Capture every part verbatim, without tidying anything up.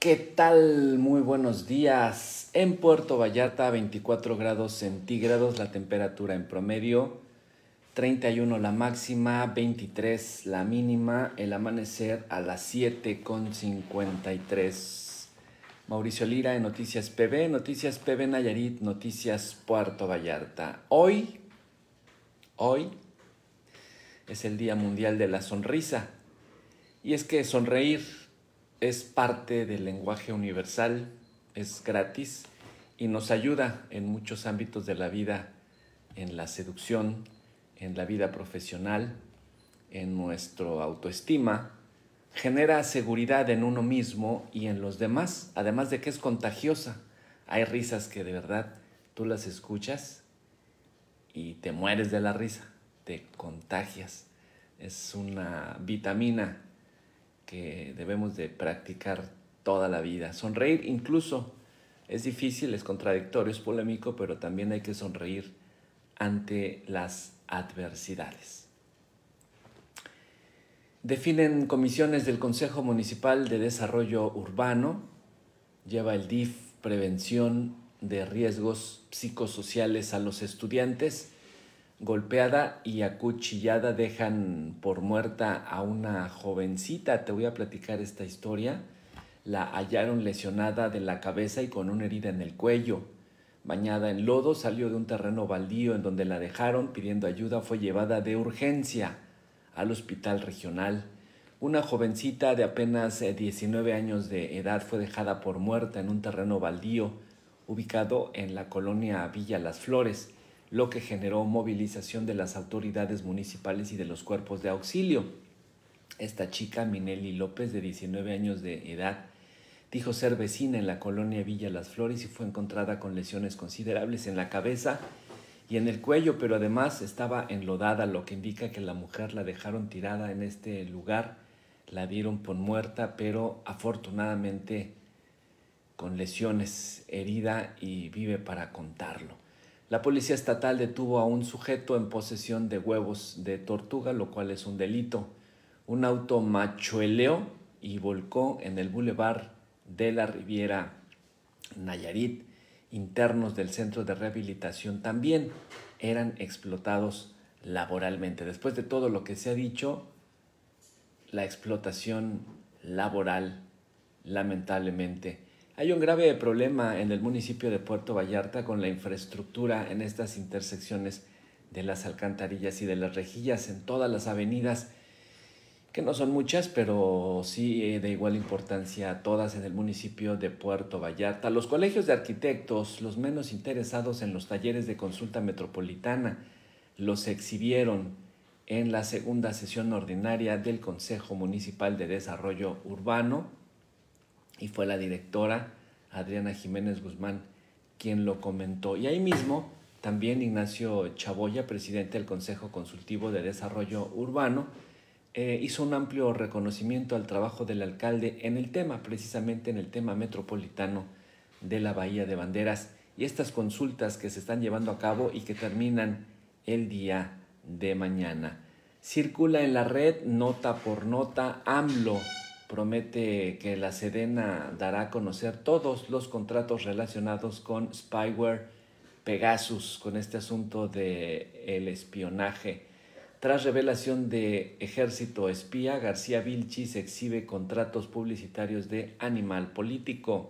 ¿Qué tal? Muy buenos días. En Puerto Vallarta, veinticuatro grados centígrados, la temperatura en promedio, treinta y uno la máxima, veintitrés la mínima, el amanecer a las siete con cincuenta y tres. Mauricio Lira en Noticias P B, Noticias P B Nayarit, Noticias Puerto Vallarta. Hoy, hoy es el Día Mundial de la Sonrisa. Y es que sonreír es parte del lenguaje universal, es gratis y nos ayuda en muchos ámbitos de la vida, en la seducción, en la vida profesional, en nuestra autoestima, genera seguridad en uno mismo y en los demás, además de que es contagiosa. Hay risas que de verdad tú las escuchas y te mueres de la risa, te contagias. Es una vitamina que debemos de practicar toda la vida. Sonreír incluso es difícil, es contradictorio, es polémico, pero también hay que sonreír ante las adversidades. Definen comisiones del Consejo Municipal de Desarrollo Urbano, lleva el D I F prevención de riesgos psicosociales a los estudiantes. Golpeada y acuchillada dejan por muerta a una jovencita. Te voy a platicar esta historia. La hallaron lesionada de la cabeza y con una herida en el cuello. Bañada en lodo, salió de un terreno baldío en donde la dejaron. Pidiendo ayuda, fue llevada de urgencia al hospital regional. Una jovencita de apenas diecinueve años de edad fue dejada por muerta en un terreno baldío ubicado en la colonia Villa Las Flores, lo que generó movilización de las autoridades municipales y de los cuerpos de auxilio. Esta chica, Minelli López, de diecinueve años de edad, dijo ser vecina en la colonia Villa Las Flores y fue encontrada con lesiones considerables en la cabeza y en el cuello, pero además estaba enlodada, lo que indica que la mujer la dejaron tirada en este lugar, la dieron por muerta, pero afortunadamente con lesiones, herida y vive para contarlo. La policía estatal detuvo a un sujeto en posesión de huevos de tortuga, lo cual es un delito. Un auto machueleó y volcó en el bulevar de la Riviera Nayarit. Internos del centro de rehabilitación también eran explotados laboralmente. Después de todo lo que se ha dicho, la explotación laboral, lamentablemente. Hay un grave problema en el municipio de Puerto Vallarta con la infraestructura en estas intersecciones de las alcantarillas y de las rejillas en todas las avenidas, que no son muchas, pero sí de igual importancia todas en el municipio de Puerto Vallarta. Los colegios de arquitectos, los menos interesados en los talleres de consulta metropolitana, los exhibieron en la segunda sesión ordinaria del Consejo Municipal de Desarrollo Urbano, y fue la directora Adriana Jiménez Guzmán quien lo comentó. Y ahí mismo también Ignacio Chaboya, presidente del Consejo Consultivo de Desarrollo Urbano, eh, hizo un amplio reconocimiento al trabajo del alcalde en el tema, precisamente en el tema metropolitano de la Bahía de Banderas y estas consultas que se están llevando a cabo y que terminan el día de mañana. Circula en la red nota por nota, AMLO promete que la Sedena dará a conocer todos los contratos relacionados con spyware Pegasus, con este asunto del espionaje. Tras revelación de Ejército Espía, García Vilchis exhibe contratos publicitarios de Animal Político.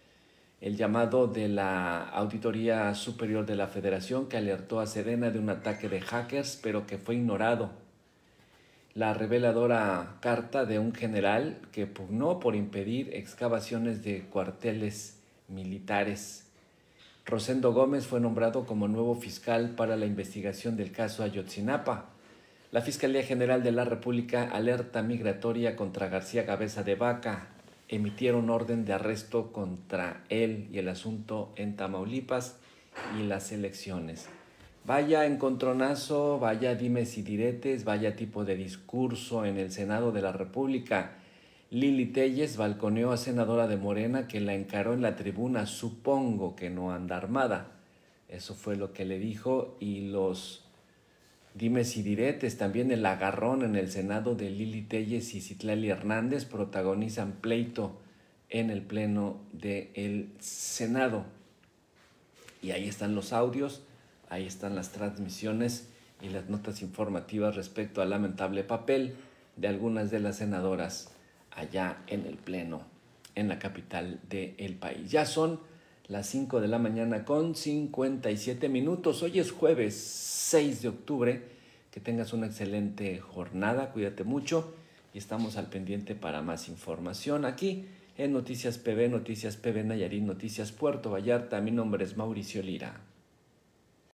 El llamado de la Auditoría Superior de la Federación, que alertó a Sedena de un ataque de hackers, pero que fue ignorado. La reveladora carta de un general que pugnó por impedir excavaciones de cuarteles militares. Rosendo Gómez fue nombrado como nuevo fiscal para la investigación del caso Ayotzinapa. La Fiscalía General de la República alerta migratoria contra García Cabeza de Vaca. Emitieron orden de arresto contra él y el asunto en Tamaulipas y las elecciones. Vaya encontronazo, vaya dimes y diretes, vaya tipo de discurso en el Senado de la República. Lili Téllez balconeó a senadora de Morena que la encaró en la tribuna, supongo que no anda armada. Eso fue lo que le dijo, y los dimes y diretes, también el agarrón en el Senado de Lili Téllez y Citlali Hernández protagonizan pleito en el Pleno del Senado. Y ahí están los audios, ahí están las transmisiones y las notas informativas respecto al lamentable papel de algunas de las senadoras allá en el Pleno, en la capital del país. Ya son las cinco de la mañana con cincuenta y siete minutos. Hoy es jueves seis de octubre. Que tengas una excelente jornada, cuídate mucho y estamos al pendiente para más información aquí en Noticias P B, Noticias P B Nayarit, Noticias Puerto Vallarta. Mi nombre es Mauricio Lira.